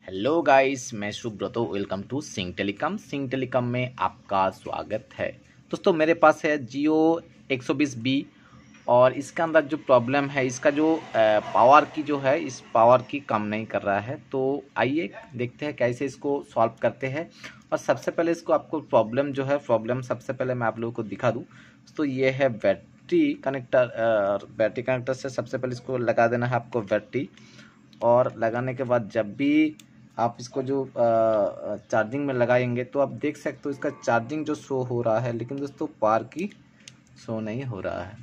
Hello guys, मैं Subrato. Welcome to Singh telecom. Singh telecom में आपका स्वागत है। दोस्तों, मेरे पास है जियो 120B और इसका अंदर जो प्रॉब्लम है, इसका जो पावर की जो है, इस पावर की काम नहीं कर रहा है। तो आइए देखते हैं कैसे इसको सॉल्व करते हैं। और सबसे पहले इसको आपको प्रॉब्लम सबसे पहले मैं आप लोगों को दिखा दूँ। तो ये है बैटरी कनेक्टर। बैटरी कनेक्टर से सबसे पहले इसको लगा देना है आपको बैटरी। और लगाने के बाद जब भी आप इसको जो चार्जिंग में लगाएंगे तो आप देख सकते हो इसका चार्जिंग जो शो हो रहा है, लेकिन दोस्तों पावर की शो नहीं हो रहा है।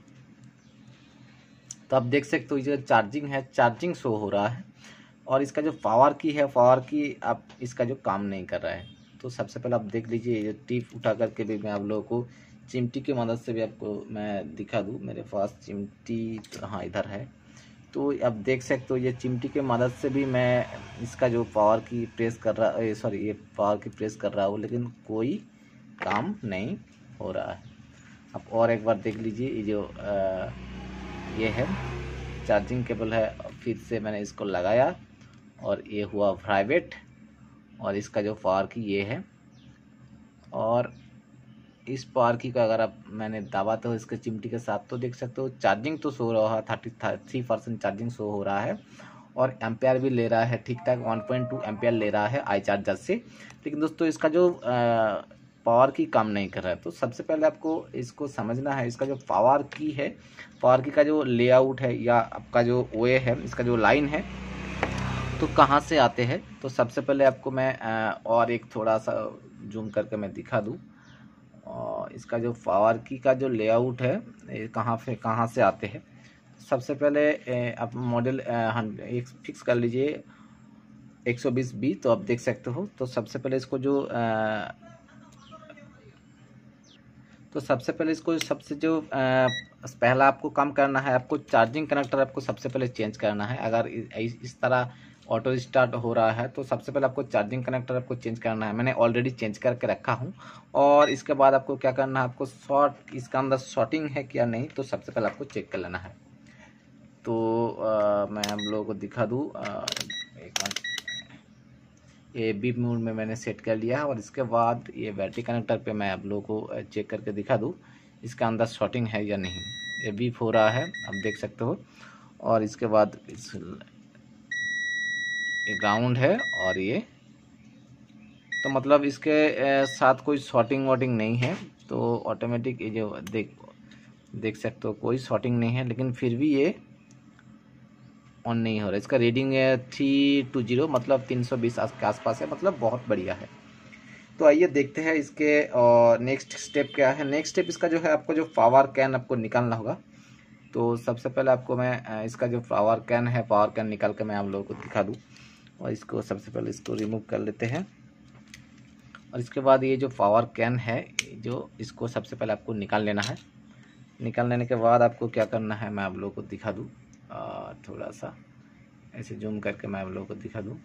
तो आप देख सकते हो ये चार्जिंग है, चार्जिंग शो हो रहा है। और इसका जो पावर की आप इसका जो काम नहीं कर रहा है। तो सबसे पहले आप देख लीजिए, ये टिप उठा करके भी मैं आप लोगों को चिमटी की मदद से भी आपको मैं दिखा दूँ। मेरे पास चिमटी, हाँ इधर है। तो आप देख सकते हो ये चिमटी के मदद से भी मैं इसका जो पावर की प्रेस कर रहा ये पावर की प्रेस कर रहा हूँ, लेकिन कोई काम नहीं हो रहा है। आप और एक बार देख लीजिए, ये जो ये है चार्जिंग केबल है। फिर से मैंने इसको लगाया और ये हुआ प्राइवेट। और इसका जो पावर की ये है, और इस पावर की का अगर आप मैंने दबाते हो इसके चिमटी के साथ तो देख सकते हो चार्जिंग तो शो रहा है, 33% चार्जिंग शो हो रहा है। और एम्पेयर भी ले रहा है ठीक ठाक, 1.2 एम्पेयर ले रहा है आई चार्जर से। लेकिन दोस्तों इसका जो पावर की काम नहीं कर रहा है। तो सबसे पहले आपको इसको समझना है, इसका जो पावर की है, पावर की का जो लेआउट है या आपका जो वे है, इसका जो लाइन है तो कहाँ से आते हैं। तो सबसे पहले आपको मैं और एक थोड़ा सा जूम करके मैं दिखा दूँ। और इसका जो पावर की का जो लेआउट है, ये कहाँ से आते हैं। सबसे पहले आप मॉडल एक फिक्स कर लीजिए 120B। तो आप देख सकते हो। तो सबसे पहले इसको जो पहला आपको काम करना है, आपको चार्जिंग कनेक्टर आपको सबसे पहले चेंज करना है। अगर इस तरह ऑटो स्टार्ट हो रहा है तो सबसे पहले आपको चार्जिंग कनेक्टर आपको चेंज करना है। मैंने ऑलरेडी चेंज करके रखा हूं। और इसके बाद आपको क्या करना है, आपको इसका अंदर शॉर्टिंग है क्या नहीं, तो सबसे पहले आपको चेक कर लेना है। तो मैं आप लोगों को दिखा दूँ। एक मिनट, ये बीप मोड में मैंने सेट कर लिया है। और इसके बाद ये बैटरी कनेक्टर पे मैं आप लोगों को चेक करके दिखा दूँ इसका अंदर शॉर्टिंग है या नहीं। ये बीप हो रहा है, आप देख सकते हो। और इसके बाद ये ग्राउंड है और ये तो मतलब इसके साथ कोई शॉर्टिंग वॉटिंग नहीं है। तो ऑटोमेटिक ये जो देख सकते हो कोई शॉर्टिंग नहीं है, लेकिन फिर भी ये ऑन नहीं हो रहा। इसका रीडिंग है 320, मतलब 320 के आसपास है, मतलब बहुत बढ़िया है। तो आइए देखते हैं इसके और नेक्स्ट स्टेप क्या है। नेक्स्ट स्टेप इसका जो है, आपको जो पावर कैन आपको निकालना होगा। तो सबसे पहले आपको मैं इसका जो पावर कैन है, पावर कैन निकाल के मैं आप लोगों को दिखा दूँ। और इसको सबसे पहले इसको रिमूव कर लेते हैं। और इसके बाद ये जो पावर कैन है, जो इसको सबसे पहले आपको निकाल लेना है। निकाल लेने के बाद आपको क्या करना है मैं आप लोगों को दिखा दूँ। थोड़ा सा ऐसे जूम करके मैं आप लोगों को दिखा दूँ।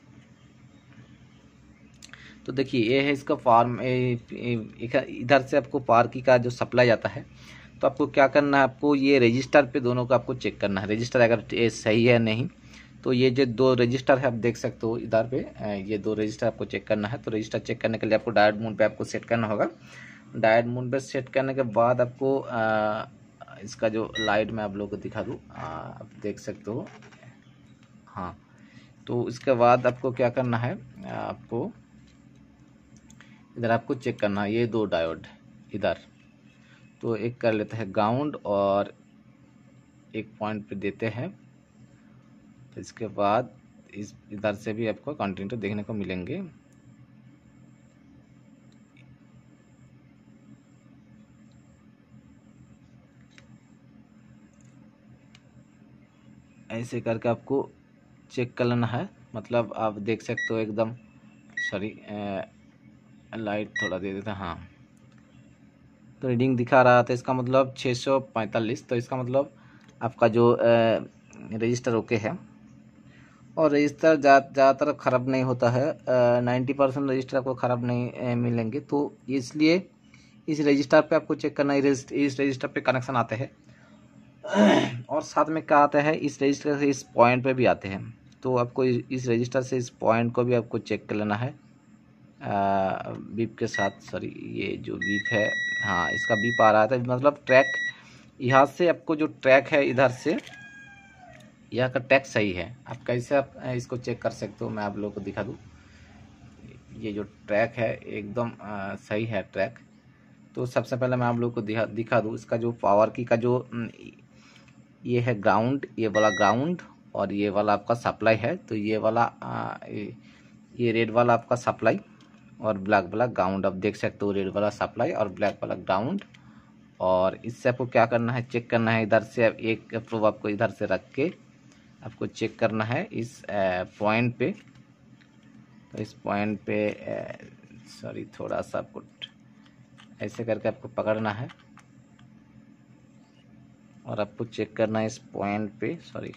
तो देखिए ये है इसका फार्म। इधर से आपको पावर की का जो सप्लाई आता है, तो आपको क्या करना है, आपको ये रजिस्टर पे दोनों को आपको चेक करना है। रजिस्टर अगर सही है नहीं, तो ये जो दो रजिस्टर है आप देख सकते हो इधर पे, ये दो रजिस्टर आपको चेक करना है। तो रजिस्टर चेक करने के लिए आपको डायोड मोड पे आपको सेट करना होगा। डायोड मोड पे सेट करने के बाद आपको इसका जो लाइट मैं आप लोगों को दिखा दूँ, आप देख सकते हो। हाँ, तो इसके बाद आपको क्या करना है, आपको इधर आपको चेक करना है ये दो डायोड इधर। तो एक कर लेते हैं ग्राउंड और एक पॉइंट पे देते हैं। तो इसके बाद इस इधर से भी आपको कंटिन्यू देखने को मिलेंगे। ऐसे करके आपको चेक कर लेना है। मतलब आप देख सकते हो एकदम, सॉरी लाइट थोड़ा दे देते हैं। हाँ, तो रीडिंग दिखा रहा था, इसका मतलब 645। तो इसका मतलब आपका जो रजिस्टर ओके है। और रजिस्टर ज़्यादातर ख़राब नहीं होता है, 90% रजिस्टर आपको ख़राब नहीं मिलेंगे। तो इसलिए इस रजिस्टर पे आपको चेक करना है। इस रजिस्टर पे कनेक्शन आते हैं और साथ में क्या आता है, इस रजिस्टर से इस पॉइंट पे भी आते हैं। तो आपको इस रजिस्टर से इस पॉइंट को भी आपको चेक कर लेना है बीप के साथ। सॉरी, ये जो बीप है, हाँ इसका बीप आ रहा था, मतलब ट्रैक यहाँ से आपको जो ट्रैक है इधर से यहाँ का ट्रैक सही है। आप कैसे आप इसको चेक कर सकते हो, मैं आप लोगों को दिखा दूँ। ये जो ट्रैक है एकदम सही है ट्रैक। तो सबसे पहले मैं आप लोगों को दिखा दूँ इसका जो पावर की का जो ये है ग्राउंड, ये वाला ग्राउंड और ये वाला आपका सप्लाई है। तो ये वाला ये रेड वाला आपका सप्लाई और ब्लैक वाला ग्राउंड, आप देख सकते हो, रेड वाला सप्लाई और ब्लैक वाला ग्राउंड। और इससे आपको क्या करना है, चेक करना है इधर से एक प्रोब आपको इधर से रख के आपको चेक करना है इस पॉइंट पे। तो इस पॉइंट पे सॉरी थोड़ा सा आपको ऐसे करके आपको पकड़ना है और आपको चेक करना है इस पॉइंट पे। सॉरी,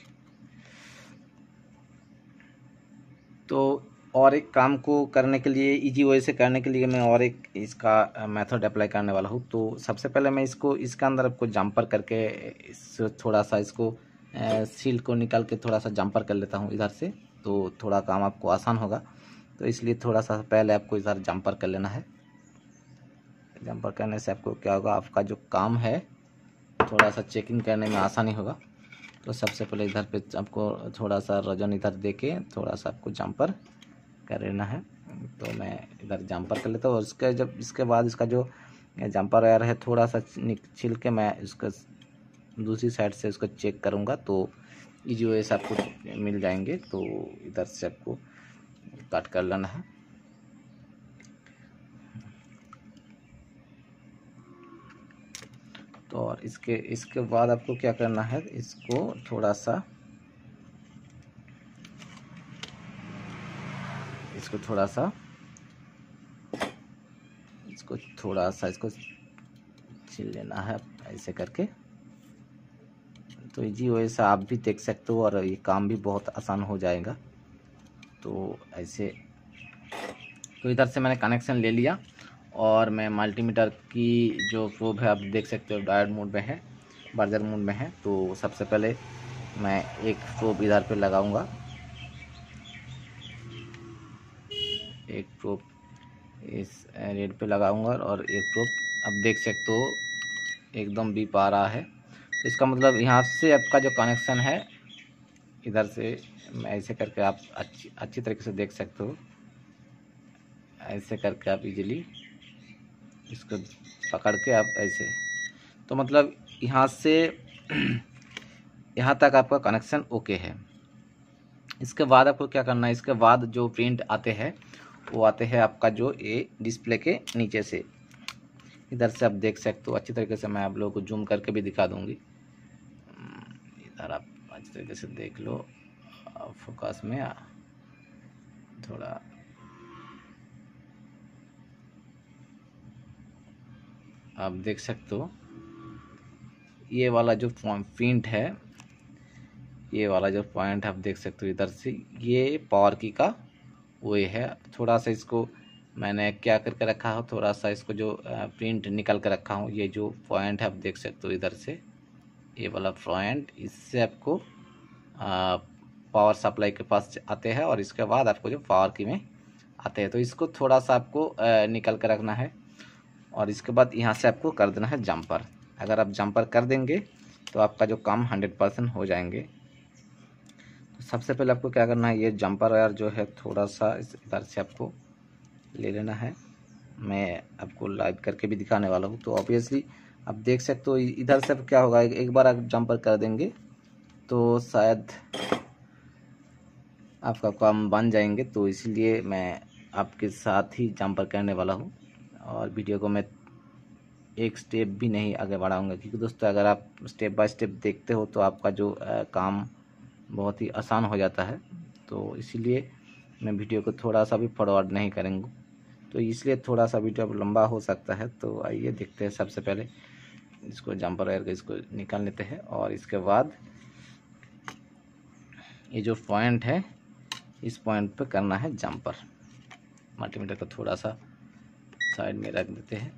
तो और एक काम को करने के लिए, इजी वे से करने के लिए मैं और एक इसका मेथड अप्लाई करने वाला हूँ। तो सबसे पहले मैं इसको इसके अंदर आपको जंपर करके इस थोड़ा सा इसको सील को निकाल के थोड़ा सा जंपर कर लेता हूँ इधर से, तो थोड़ा काम आपको आसान होगा। तो इसलिए थोड़ा सा पहले आपको इधर जंपर कर लेना है। जंपर करने से आपको क्या होगा, आपका जो काम है थोड़ा सा चेकिंग करने में आसानी होगा। तो सबसे पहले इधर पे आपको थोड़ा सा वजन इधर दे के थोड़ा सा आपको जंपर कर लेना है। तो मैं इधर जंपर कर लेता हूँ और इसके बाद इसका जो जंपर वायर है थोड़ा सा छिल के मैं इसका दूसरी साइड से उसको चेक करूँगा, तो इजी वे से आपको मिल जाएंगे। तो इधर से आपको कट कर लेना है। तो और इसके बाद आपको क्या करना है, इसको थोड़ा सा इसको छील लेना है ऐसे करके। तो इजी वे से आप भी देख सकते हो और ये काम भी बहुत आसान हो जाएगा। तो ऐसे, तो इधर से मैंने कनेक्शन ले लिया और मैं मल्टीमीटर की जो प्रोब है आप देख सकते हो डायोड मोड में है, बर्जर मोड में है। तो सबसे पहले मैं एक प्रोब इधर पे लगाऊंगा, एक प्रोब इस रेड पे लगाऊंगा और एक प्रोब अब देख सकते हो एकदम बीप आ रहा है। तो इसका मतलब यहाँ से आपका जो कनेक्शन है इधर से मैं ऐसे करके आप अच्छी तरीके से देख सकते हो। ऐसे करके आप इजीली इसको पकड़ के आप ऐसे, तो मतलब यहाँ से यहाँ तक आपका कनेक्शन ओके है। इसके बाद आपको क्या करना है, इसके बाद जो प्रिंट आते हैं वो आते हैं आपका जो ये डिस्प्ले के नीचे से, इधर से आप देख सकते हो अच्छी तरीके से। मैं आप लोगों को जूम करके भी दिखा दूंगी, इधर आप अच्छी तरीके से देख लो, फोकस में थोड़ा आप देख सकते हो। ये वाला जो प्रिंट है, ये वाला जो पॉइंट आप देख सकते हो इधर से, ये पावर की का वो है। थोड़ा सा इसको मैंने क्या करके रखा हो, थोड़ा सा इसको जो प्रिंट निकल कर रखा हूँ। ये जो पॉइंट है आप देख सकते हो इधर से, ये वाला पॉइंट, इससे आपको पावर सप्लाई के पास आते हैं और इसके बाद आपको जो पावर की में आते हैं। तो इसको थोड़ा सा आपको निकल कर रखना है और इसके बाद यहाँ से आपको कर देना है जंपर। अगर आप जंपर कर देंगे तो आपका जो काम 100% हो जाएंगे। तो सबसे पहले आपको क्या करना है, ये जंपर वायर जो है थोड़ा सा इधर से आपको ले लेना है। मैं आपको लाइव करके भी दिखाने वाला हूँ। तो ऑब्वियसली आप देख सकते हो इधर से क्या होगा, एक बार आप जंपर कर देंगे तो शायद आपका काम बन जाएंगे। तो इसलिए मैं आपके साथ ही जंपर करने वाला हूँ और वीडियो को मैं एक स्टेप भी नहीं आगे बढ़ाऊंगा, क्योंकि दोस्तों अगर आप स्टेप बाय स्टेप देखते हो तो आपका जो काम बहुत ही आसान हो जाता है। तो इसीलिए मैं वीडियो को थोड़ा सा भी फॉरवर्ड नहीं करेंगे, तो इसलिए थोड़ा सा वीडियो अब लंबा हो सकता है। तो आइए देखते हैं। सबसे पहले इसको जंपर वायर को इसको निकाल लेते हैं और इसके बाद ये जो पॉइंट है इस पॉइंट पे करना है जंपर। मल्टीमीटर को थोड़ा सा साइड में रख देते हैं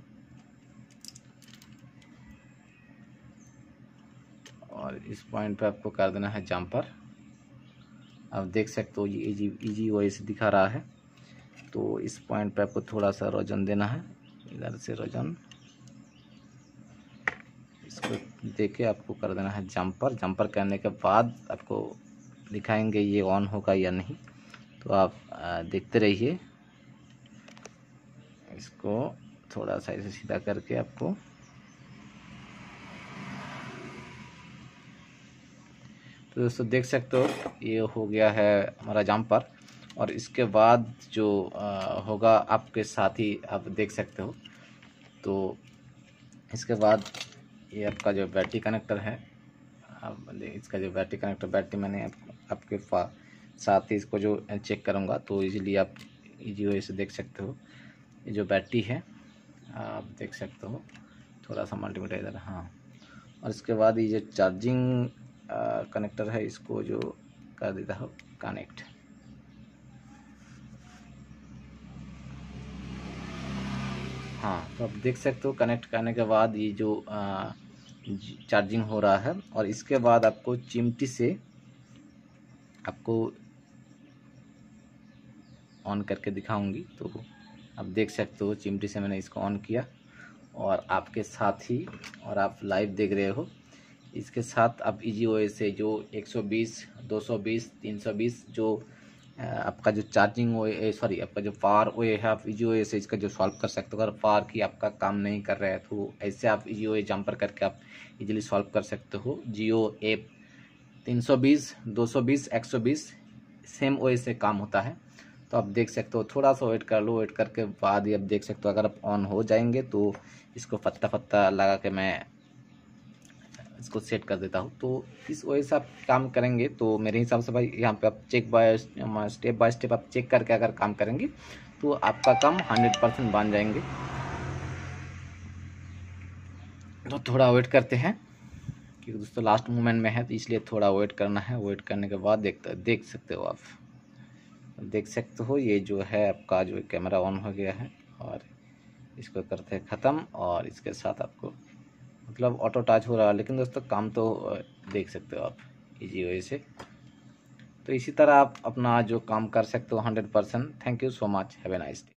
और इस पॉइंट पे आपको कर देना है जंपर। आप देख सकते हो ये इजी वॉइस दिखा रहा है। तो इस पॉइंट पे आपको थोड़ा सा रोजन देना है, इधर से रोजन इसको देके आपको कर देना है जंपर। जंपर करने के बाद आपको दिखाएंगे ये ऑन होगा या नहीं, तो आप देखते रहिए। इसको थोड़ा सा ऐसे सीधा करके आपको तो दोस्तों देख सकते हो ये हो गया है हमारा जंपर। और इसके बाद जो होगा आपके साथ ही आप देख सकते हो। तो इसके बाद ये आपका जो बैटरी कनेक्टर है, अब इसका जो बैटरी कनेक्टर, बैटरी मैंने आपके साथ ही इसको जो चेक करूँगा तो इजीली आप इजी वे से देख सकते हो। ये जो बैटरी है आप देख सकते हो, थोड़ा सा मल्टीमीटर इधर, हाँ। और इसके बाद ये जो चार्जिंग कनेक्टर है इसको जो कर देता हो कनेक्ट। हाँ, तो आप देख सकते हो कनेक्ट करने के बाद ये जो चार्जिंग हो रहा है। और इसके बाद आपको चिमटी से आपको ऑन करके दिखाऊंगी। तो आप देख सकते हो चिमटी से मैंने इसको ऑन किया और आपके साथ ही, और आप लाइव देख रहे हो, इसके साथ आप इजी वे से जो 120, 220, 320 जो आपका जो चार्जिंग वे, सॉरी आपका जो पावर वे है, आप इजी वे से इसका जो सॉल्व कर सकते हो। अगर पावर की आपका काम नहीं कर रहा है तो ऐसे आप इजी वे जंपर करके आप इजीली सॉल्व कर सकते हो। जियो ऐप 320, 220, 120 सेम वे से काम होता है। तो आप देख सकते हो, थोड़ा सा वेट कर लो, वेट करके बाद ही आप देख सकते हो अगर आप ऑन हो जाएंगे तो इसको पत्ता लगा के मैं इसको सेट कर देता हूँ। तो इस वजह से आप काम करेंगे तो मेरे हिसाब से भाई यहाँ पे आप स्टेप बाय स्टेप आप चेक करके अगर काम करेंगे तो आपका काम 100% बन जाएंगे। तो थोड़ा वेट करते हैं क्योंकि दोस्तों लास्ट मोमेंट में है, तो इसलिए थोड़ा वेट करना है। वेट करने के बाद देख सकते हो, आप देख सकते हो ये जो है आपका जो कैमरा ऑन हो गया है। और इसको करते हैं ख़त्म और इसके साथ आपको मतलब ऑटो टच हो रहा है, लेकिन दोस्तों काम तो देख सकते हो आप इजी वे से। तो इसी तरह आप अपना जो काम कर सकते हो 100%। Thank you so much, have a nice day.